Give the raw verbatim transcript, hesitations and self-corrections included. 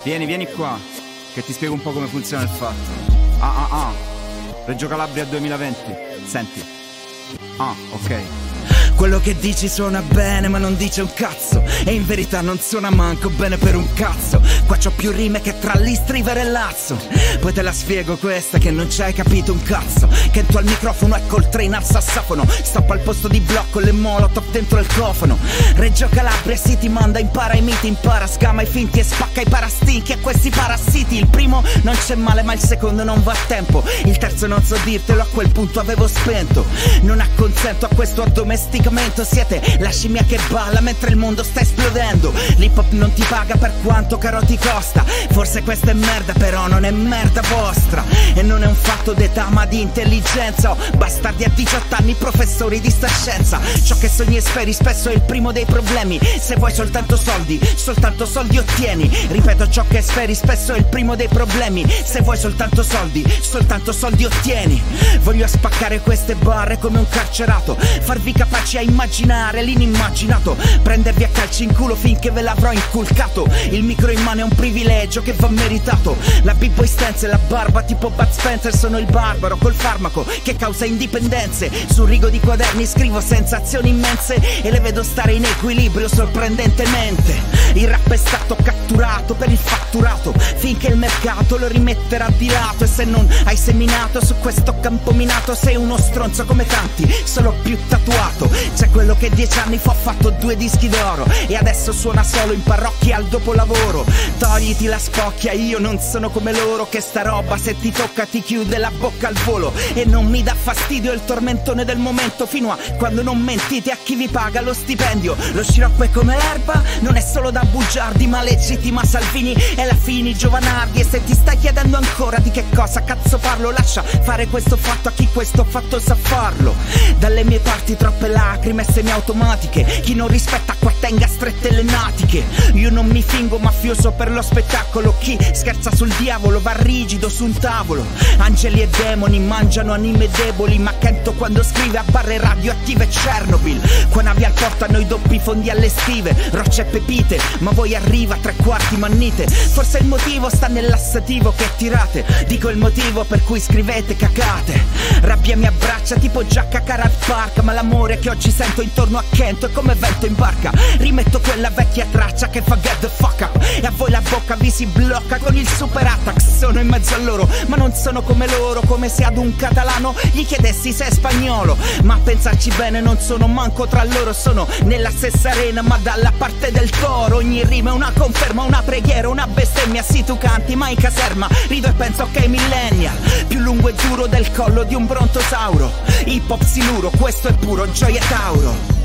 Vieni, vieni qua, che ti spiego un po' come funziona il fatto. Ah ah ah, Reggio Calabria duemilaventi, senti. Ah, ok. Quello che dici suona bene ma non dice un cazzo, e in verità non suona manco bene per un cazzo. Qua c'ho più rime che tra l'istriver e l'azzo. Poi te la spiego questa che non ci hai capito un cazzo, che tu al microfono e col train al sassofono. Stoppa al posto di blocco le molotov dentro il cofano. Reggio Calabria si ti manda, impara i miti, impara, sgama i finti e spacca i parastinchi e questi parassiti. Il primo non c'è male ma il secondo non va a tempo. Il terzo non so dirtelo, a quel punto avevo spento. Non acconsento a questo addomesticamento. Siete la scimmia che balla mentre il mondo sta esplodendo. L'hip hop non ti paga per quanto caro ti costa. Forse questa è merda però non è merda vostra. E non è un fatto d'età ma di intelligenza. Oh, bastardi a diciotto anni professori di sta scienza. Ciò che sogni e speri spesso è il primo dei problemi. Se vuoi soltanto soldi, soltanto soldi ottieni. Ripeto, ciò che speri spesso è il primo dei problemi. Se vuoi soltanto soldi, soltanto soldi ottieni. Voglio spaccare queste barre come un carcerato, farvi capaci a immaginare l'inimmaginato, prendervi a calci in culo finché ve l'avrò inculcato. Il micro in mano è un privilegio che va meritato. La b-boy stance e la barba tipo Bud Spencer. Sono il barbaro col farmaco che causa indipendenze. Su un rigo di quaderni scrivo sensazioni immense e le vedo stare in equilibrio sorprendentemente. Il rap è stato catturato per il fatturato finché il mercato lo rimetterà di lato. E se non hai seminato su questo campo minato sei uno stronzo come tanti, solo più tatuato. C'è quello che dieci anni fa ha fatto due dischi d'oro e adesso suona solo in parrocchia al dopolavoro. Togliti la spocchia, io non sono come loro, che sta roba se ti tocca ti chiude la bocca al volo. E non mi dà fastidio il tormentone del momento, fino a quando non mentite a chi vi paga lo stipendio. Lo sciroppo è come l'erba, non è solo da bugiardi ma legittima Salvini e la Fini Giovanardi. E se ti stai chiedendo ancora di che cosa cazzo parlo, lascia fare questo fatto a chi questo fatto sa farlo. Dalle mie parti troppe lacrime semiautomatiche, chi non rispetta qua tenga strette le natiche. Io non mi fingo mafioso per lo spettacolo, chi scherza sul diavolo va rigido su un tavolo. Angeli e demoni mangiano anime deboli, ma Kento quando scrive a barre radioattive Chernobyl. Qua navi al porto a noi doppi fondi alle stive, rocce e pepite, ma voi arriva tre quarti mannite. Forse il motivo sta nell'assativo che tirate, dico il motivo per cui scrivete cacate. Rabbia mi abbraccia tipo Giacca Cara Park, ma l'amore che oggi sento intorno a Kento è come vento in barca. Rimetto quella vecchia traccia che fa get the fuck up, e a voi la bocca vi si blocca con il super attack. Sono in mezzo a loro ma non sono come loro, come se ad un catalano gli chiedessi se è spagnolo. Ma a pensarci bene non sono manco tra loro, sono nella stessa arena ma dalla parte del toro. Ogni rima è una conferma, una preghiera, una bestemmia. Sì tu canti ma in caserma rido e penso ok millennial, più lungo e duro del collo di un brontosauro. Hip hop siluro, questo è puro Gioia Tauro.